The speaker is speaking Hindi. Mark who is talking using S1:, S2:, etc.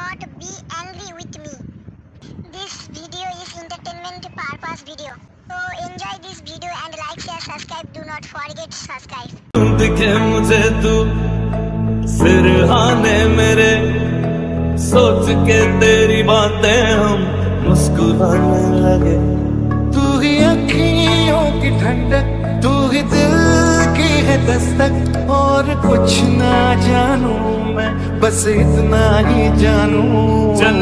S1: not be angry with me. This video is entertainment purpose video. So enjoy this video and like, share, subscribe. Do not forget subscribe.
S2: दिखे मुझे तू सिरहाने मेरे, सोच के तेरी बातें हम मुस्कुराने लगे।
S3: तू ही अखियों की ठंडक, तू ही दिल की है दस्तक, और कुछ ना जानू मैं, बस इतना ही जानू।